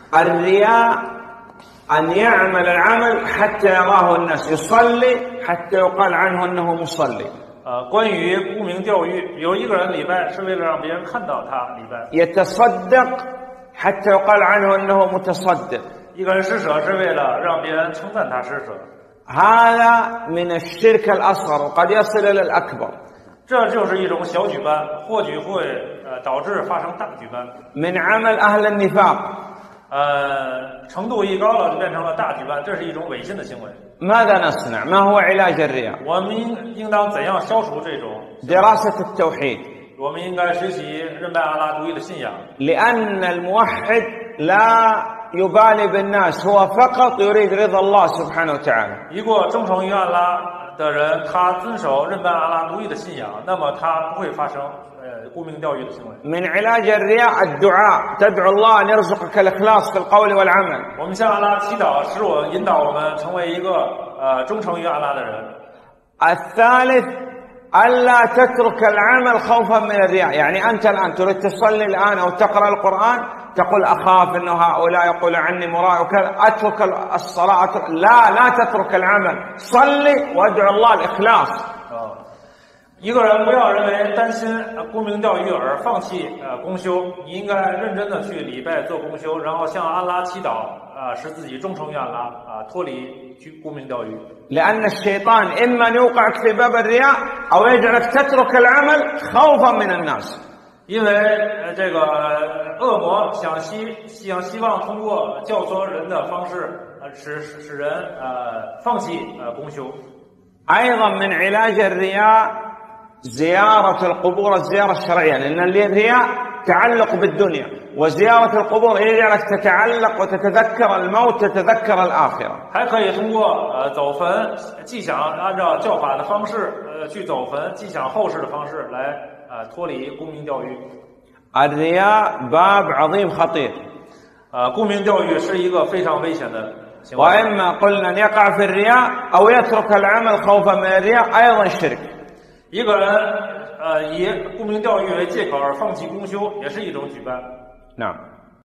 الرياء أن يعمل العمل حتى يراه الناس، يصلي حتى يقال عنه أنه مصلي. 关于沽名钓誉，有一个人礼拜是为了让别人看到他礼拜。 يتصدق حتى يقال عنه أنه متصدق. 一个人施舍是为了让别人称赞他施舍。 هذا من الشرك الأصغر وقد يصل إلى الأكبر. 这就是一种小举办，或许会导致发生大举办。 من عمل أهل النفاق. 程度一高了就变成了大举办，这是一种违信的行为。 ماذا نصنع؟ ما هو علاج الرياء؟ 我们应当怎样消除这种？ دراسة التوحيد. 我们应该学习认拜阿拉独一的信仰。 لأن الموحد لا يبالي بالناس، هو فقط يريد رضا الله سبحانه وتعالى. 一个忠诚于安拉的人，他遵守认拜阿拉独一的信仰，那么他不会发生沽名钓誉的行为。 من علاج الرياء الدعاء، تدعو الله أن يرزقك الإخلاص في القول والعمل. 我们向阿拉祈祷，使我引导我们成为一个忠诚于阿拉的人。 الثالث ألا تترك العمل خوفا من الرياء، يعني أنت الآن تريد تصلي الآن أو تقرأ القرآن تقول أخاف أنه هؤلاء يقول عني مراء وكذا، أترك الصلاة. لا تترك العمل، صلي وادعو الله الإخلاص. 一个人不要认为担心沽名钓誉而放弃公修，你应该认真的去礼拜做公修，然后向安拉祈祷使自己忠诚于安拉脱离沽名钓誉。 لأن الشيطان إما أن يوقعك في باب الرياء أو يجعلك تترك العمل خوفا من الناس. 因为这个恶魔希望通过教唆人的方式使人放弃公修。 أيضا من علاج الرياء زيارة القبور، الزيارة الشرعية، لأن الرياء تعلق بالدنيا، وزيارة القبور يجعلك تتعلق وتتذكر الموت، تتذكر الآخرة. 还可以通过走坟，既想按照教法的方式去走坟，既想后世的方式来脱离沽名钓誉。 الرياء باب عظيم خطير. 沽名钓誉是一个非常危险的行为。 وإما قلنا أن يقع في الرياء أو يترك العمل خوفا من الرياء، أيضا شرك. 一个人以沽名钓誉为借口而放弃公修，也是一种举办。 نعم.